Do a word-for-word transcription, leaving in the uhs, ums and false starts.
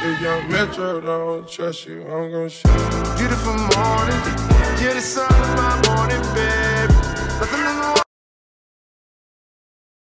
If young Metro don't trust you, I'm gon' shoot you. Beautiful morning,